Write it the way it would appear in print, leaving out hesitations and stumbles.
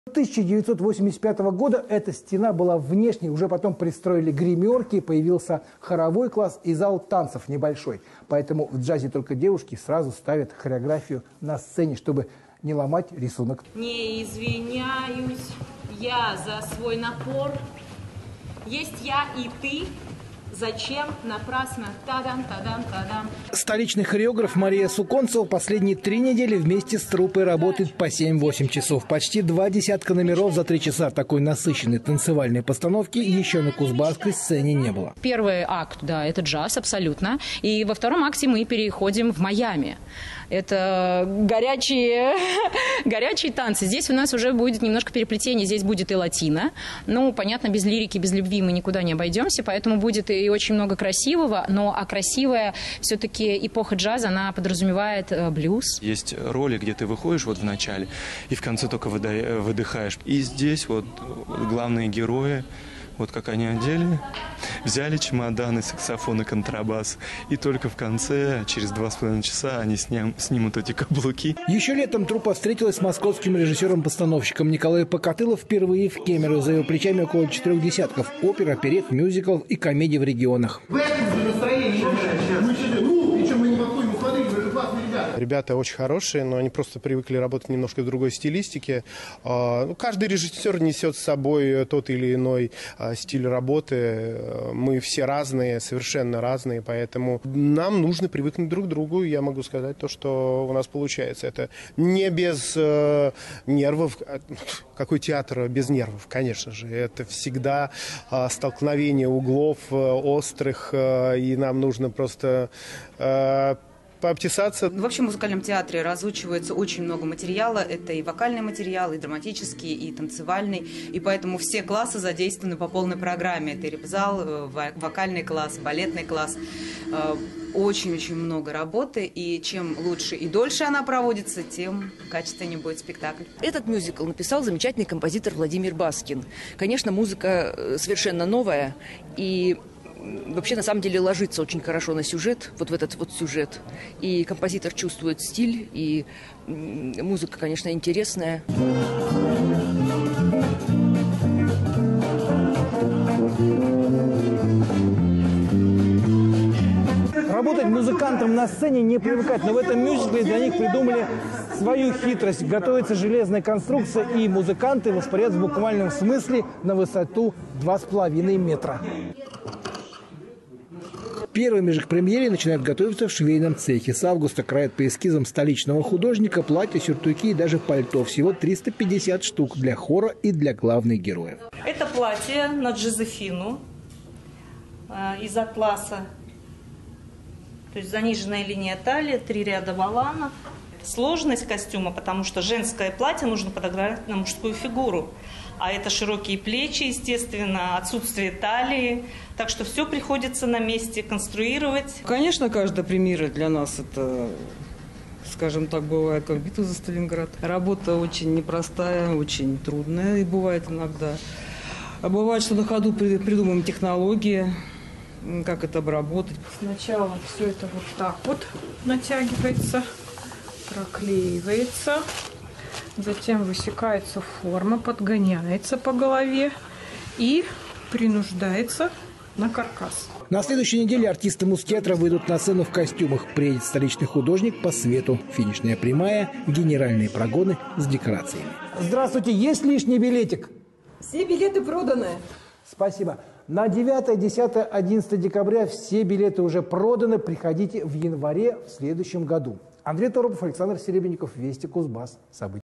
1985 года эта стена была внешней, уже потом пристроили гримерки, появился хоровой класс и зал танцев небольшой. Поэтому в джазе только девушки сразу ставят хореографию на сцене, чтобы не ломать рисунок. Не извиняюсь я за свой напор. Есть я и ты. Зачем напрасно? Тадам, тадам, тадам. Столичный хореограф Мария Суконцева последние 3 недели вместе с труппой работает по 7-8 часов. Почти 2 десятка номеров за 3 часа. Такой насыщенной танцевальной постановки еще на кузбасской сцене не было. Первый акт, да, это джаз, абсолютно. И во втором акте мы переходим в Майами. Это горячие танцы. Здесь у нас уже будет немножко переплетение. Здесь будет и латино. Ну, понятно, без лирики, без любви мы никуда не обойдемся. Поэтому будет и очень много красивого. Но а красивая все-таки эпоха джаза, она подразумевает блюз. Есть роли, где ты выходишь вот в начале и в конце только выдыхаешь. И здесь вот главные герои, вот как они одели, взяли чемоданы, саксофон и контрабас. И только в конце, через 2,5 часа, они снимут эти каблуки. Еще летом труппа встретилась с московским режиссером-постановщиком Николаем Покатылов впервые в Кемерово. За его плечами около 4 десятков опер, оперет, мюзиклов и комедий в регионах. В этом же настроении мы не подходим, смотрите, вы же классные ребята. Ребята очень хорошие, но они просто привыкли работать немножко в другой стилистике. Каждый режиссер несет с собой тот или иной стиль работы. Мы все разные, совершенно разные, поэтому нам нужно привыкнуть друг к другу. Я могу сказать то, что у нас получается. Это не без нервов. Какой театр без нервов, конечно же. Это всегда столкновение углов острых, и нам нужно просто пообтесаться. Вообще в музыкальном театре разучивается очень много материала. Это и вокальный материал, и драматический, и танцевальный. И поэтому все классы задействованы по полной программе. Это репзал, вокальный класс, балетный класс. Очень-очень много работы. И чем лучше и дольше она проводится, тем качественнее будет спектакль. Этот мюзикл написал замечательный композитор Владимир Баскин. Конечно, музыка совершенно новая. И вообще, на самом деле, ложится очень хорошо на сюжет, вот в этот вот сюжет. И композитор чувствует стиль, и музыка, конечно, интересная. Работать музыкантам на сцене не привыкать, но в этом мюзикле для них придумали свою хитрость. Готовится железная конструкция, и музыканты воспарят в буквальном смысле на высоту 2,5 метра. Первыми же к премьере начинают готовиться в швейном цехе. С августа краят по эскизам столичного художника платья, сюртуки и даже пальто. Всего 350 штук для хора и для главных героев. Это платье на Джозефину из атласа. То есть заниженная линия талии, 3 ряда воланов. Сложность костюма, потому что женское платье нужно подогнать на мужскую фигуру. А это широкие плечи, естественно, отсутствие талии. Так что все приходится на месте конструировать. Конечно, каждая премьера для нас это, скажем так, бывает как битва за Сталинград. Работа очень непростая, очень трудная и бывает иногда. А бывает, что на ходу придумаем технологии, как это обработать. Сначала все это вот так вот натягивается, проклеивается. Затем высекается форма, подгоняется по голове и принуждается на каркас. На следующей неделе артисты Муз-театра выйдут на сцену в костюмах. Приедет столичный художник по свету. Финишная прямая, генеральные прогоны с декорациями. Здравствуйте, есть лишний билетик? Все билеты проданы. Спасибо. На 9, 10, 11 декабря все билеты уже проданы. Приходите в январе в следующем году. Андрей Торопов, Александр Серебренников, Вести Кузбасс. События.